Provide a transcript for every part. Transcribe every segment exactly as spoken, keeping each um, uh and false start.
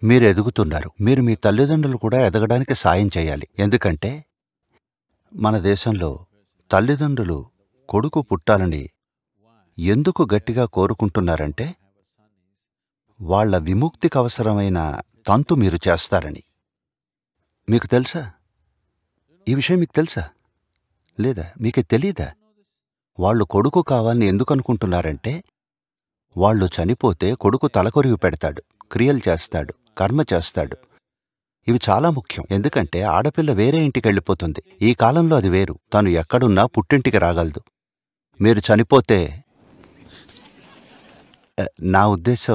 మీరు ఎదుగుతున్నారు. మీరు మీ తల్లిదండ్రులు కూడా ఎదగడానికి సాయం చేయాలి. ఎందుకంటే మన దేశంలో తల్లిదండ్రులు కొడుకు పుట్టాలని ఎందుకు గట్టిగా కోరుకుంటున్నారంటే వాళ్ళ విముక్తికి అవసరమైన తంతు మీరు చేస్తారని. మీకు తెలుసా? ఈ విషయం మీకు తెలుసా? లేదా మీకు తెలీదా? వాళ్ళు కొడుకు కావాలని ఎందుకు అనుకుంటున్నారంటే వాళ్ళు చనిపోతే కొడుకు తలకొరివి పెడతాడు, క్రియలు చేస్తాడు, కర్మ చేస్తాడు. ఇవి చాలా ముఖ్యం. ఎందుకంటే ఆడపిల్ల వేరే ఇంటికి వెళ్ళిపోతుంది. ఈ కాలంలో అది వేరు. తను ఎక్కడున్నా పుట్టింటికి రాగలదు. మీరు చనిపోతే అ, నా ఉద్దేశం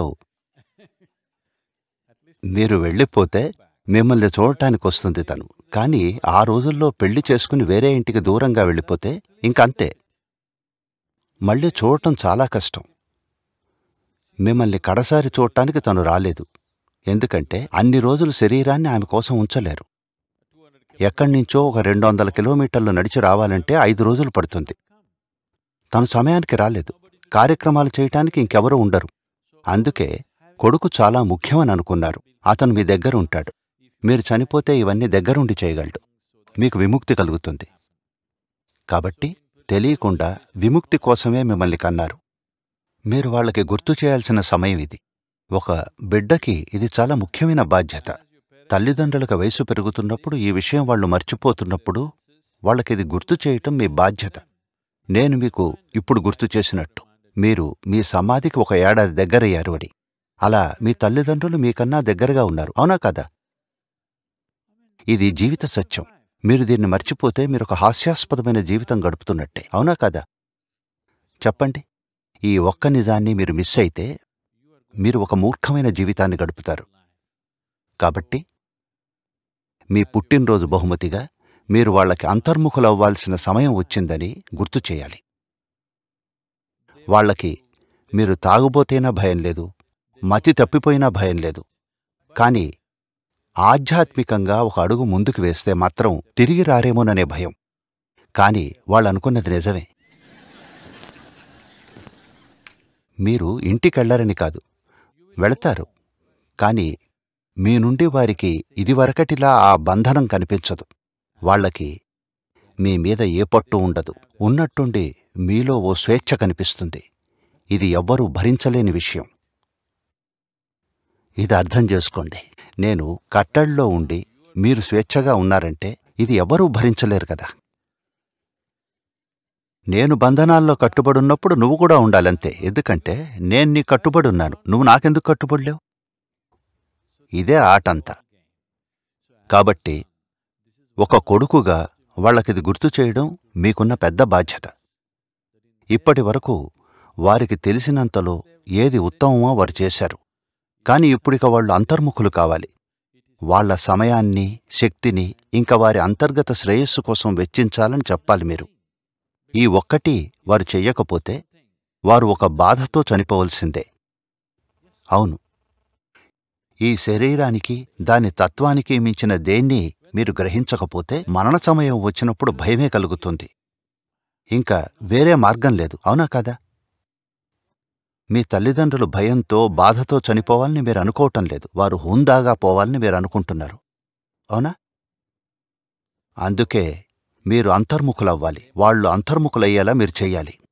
మీరు వెళ్ళిపోతే మిమ్మల్ని చూడటానికి వస్తుంది తను. కానీ ఆ రోజుల్లో పెళ్లి చేసుకుని వేరే ఇంటికి దూరంగా వెళ్ళిపోతే ఇంకంతే. మళ్ళీ చూడటం చాలా కష్టం. మిమ్మల్ని కడసారి చూడటానికి తను రాలేదు. ఎందుకంటే అన్ని రోజులు శరీరాన్ని ఆమె కోసం ఉంచలేరు. ఎక్కడ్నించో ఒక రెండు వందల కిలోమీటర్లు నడిచి రావాలంటే ఐదు రోజులు పడుతుంది. తను సమయానికి రాలేదు. కార్యక్రమాలు చేయటానికి ఇంకెవరూ ఉండరు. అందుకే కొడుకు చాలా ముఖ్యమని అనుకున్నారు. అతను మీ దగ్గర ఉంటాడు. మీరు చనిపోతే ఇవన్నీ దగ్గరుండి చేయగలడు. మీకు విముక్తి కలుగుతుంది. కాబట్టి తెలియకుండా విముక్తి కోసమే మిమ్మల్ని కన్నారు. మీరు వాళ్ళకి గుర్తు చేయాల్సిన సమయం ఇది. ఒక బిడ్డకి ఇది చాలా ముఖ్యమైన బాధ్యత. తల్లిదండ్రులకు వయసు పెరుగుతున్నప్పుడు ఈ విషయం వాళ్ళు మర్చిపోతున్నప్పుడు వాళ్ళకిది గుర్తు చేయటం మీ బాధ్యత. నేను మీకు ఇప్పుడు గుర్తు చేసినట్టు మీరు మీ సమాధికి ఒక ఏడాది దగ్గరయ్యారు అని. అలా మీ తల్లిదండ్రులు మీకన్నా దగ్గరగా ఉన్నారు. అవునా కదా? ఇది జీవిత సత్యం. మీరు దీన్ని మర్చిపోతే మీరొక హాస్యాస్పదమైన జీవితం గడుపుతున్నట్టే. అవునా కదా? చెప్పండి. ఈ ఒక్క నిజాన్ని మీరు మిస్ అయితే మీరు ఒక మూర్ఖమైన జీవితాన్ని గడుపుతారు. కాబట్టి మీ పుట్టినరోజు బహుమతిగా మీరు వాళ్ళకి అంతర్ముఖులవ్వాల్సిన సమయం వచ్చిందని గుర్తు చేయాలి. వాళ్ళకి మీరు తాగుబోతేనా భయం లేదు, మతి తప్పిపోయినా భయం లేదు. కానీ ఆధ్యాత్మికంగా ఒక అడుగు ముందుకు వేస్తే మాత్రం తిరిగి రారేమోననే భయం. కానీ వాళ్ళనుకున్నది నిజమే. మీరు ఇంటికెళ్లరని కాదు, వెళతారు. కాని మీ నుండి వారికి ఇదివరకటిలా ఆ బంధనం కనిపించదు. వాళ్లకి మీ మీద ఏ పట్టు ఉండదు. ఉన్నట్టుండి మీలో ఓ స్వేచ్ఛ కనిపిస్తుంది. ఇది ఎవ్వరూ భరించలేని విషయం. ఇది అర్థం చేసుకోండి. నేను కట్టడిలో ఉండి మీరు స్వేచ్ఛగా ఉన్నారంటే ఇది ఎవ్వరూ భరించలేరు కదా. నేను బంధనాల్లో కట్టుబడున్నప్పుడు నువ్వు కూడా ఉండాలంతే. ఎందుకంటే నేను నీ కట్టుబడున్నాను. నువ్వు నాకెందుకు కట్టుబడలేవు? ఇదే ఆటంతా. కాబట్టి ఒక కొడుకుగా వాళ్ళకిది గుర్తు చేయడం మీకున్న పెద్ద బాధ్యత. ఇప్పటి వరకు వారికి తెలిసినంతలో ఏది ఉత్తమమో వారు చేశారు. కాని ఇప్పుడిక వాళ్ళు అంతర్ముఖులు కావాలి. వాళ్ల సమయాన్ని, శక్తిని ఇంక వారి అంతర్గత శ్రేయస్సు కోసం వెచ్చించాలని చెప్పాలి మీరు. ఈ ఒక్కటి వారు చెయ్యకపోతే వారు ఒక బాధతో చనిపోవలసిందే. అవును, ఈ శరీరానికి దాని తత్వానికి మించిన దేన్ని మీరు గ్రహించకపోతే మరణ సమయం వచ్చినప్పుడు భయమే కలుగుతుంది. ఇంకా వేరే మార్గం లేదు. అవునా కాదా? మీ తల్లిదండ్రులు భయంతో, బాధతో చనిపోవాలని మీరు అనుకోవటం లేదు. వారు హుందాగా పోవాలని మీరు అనుకుంటున్నారు. అవునా? అందుకే మీరు అంతర్ముఖులవ్వాలి. వాళ్ళు అంతర్ముఖులయ్యేలా మీరు చెయ్యాలి.